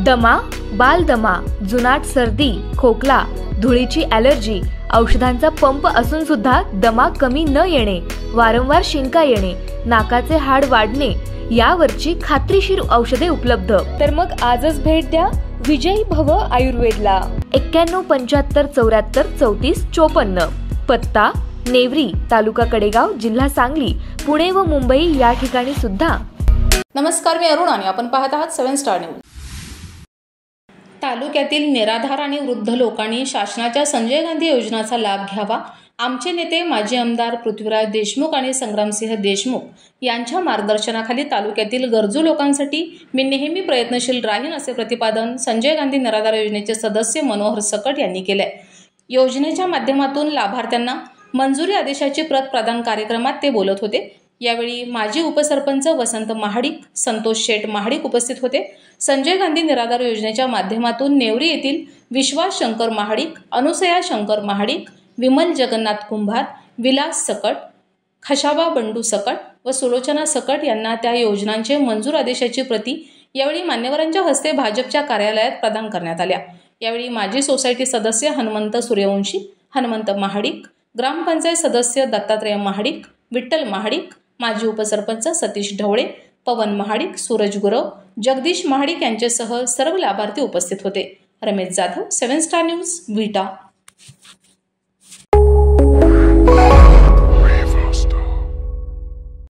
दमा, बालदमा, जुनाट सर्दी, खोकला, धुळीची ॲलर्जी, औषधांचा पंप असून सुद्धा दमा कमी न येणे, वारंवार शिंका येणे, नाकाचे हाड वाढणे यावरची खात्रीशीर औषधे उपलब्ध। तर मग आजच भेट द्या विजयी भव आयुर्वेदला। 9175743454। पत्ता नेवरी, तालुका कडेगाव, जिल्हा सांगली, पुणे व मुंबई या ठिकाणी सुद्धा। नमस्कार, मी अरुण आणि आपण पाहत आहात 7 स्टार न्यूज। तालुक्यातील निराधार आणि वृद्ध लोकांनी शासनाच्या संजय गांधी योजनेचा लाभ घ्यावा। आमचे नेते माजी आमदार पृथ्वीराज देशमुख आणि संग्रामसिंह देशमुख यांच्या मार्गदर्शनाखाली तालुक्यातील गरजू लोकांसाठी मी नेहमी प्रयत्नशील राहीन, असे प्रतिपादन संजय गांधी निराधार योजनेचे सदस्य मनोहर सकट यांनी केले। योजनेच्या माध्यमातून लाभार्थ्यांना मंजुरी आदेशाची प्रत प्रदान कार्यक्रमात ते बोलत होते। यावेळी माजी उपसरपंच वसंत महाडिक, संतोष शेठ महाडिक उपस्थित होते। संजय गांधी निराधार योजनेच्या माध्यमातून नेवरी येथील विश्वास शंकर महाडिक, अनुसया शंकर महाडिक, विमल जगन्नाथ कुंभार, विलास सकट, खशाबा बंडू सकट व सुलोचना सकट यांना त्या योजनांचे मंजूर आदेशाची प्रती यावेळी मान्यवरांच्या हस्ते भाजपच्या कार्यालयात प्रदान करण्यात आल्या। यावेळी माजी सोसायटी सदस्य हनुमंत सूर्यवंशी, हनुमंत महाडिक, ग्रामपंचायत सदस्य दत्तात्रय महाडिक, विठ्ठल महाडिक, माजी उपसरपंच सतीश ढवळे, पवन महाडिक, सूरज गुरव, जगदीश महाडिक यांच्यासह सर्व लाभार्थी उपस्थित होते। रमेश जाधव, 7 स्टार न्यूज, विटा।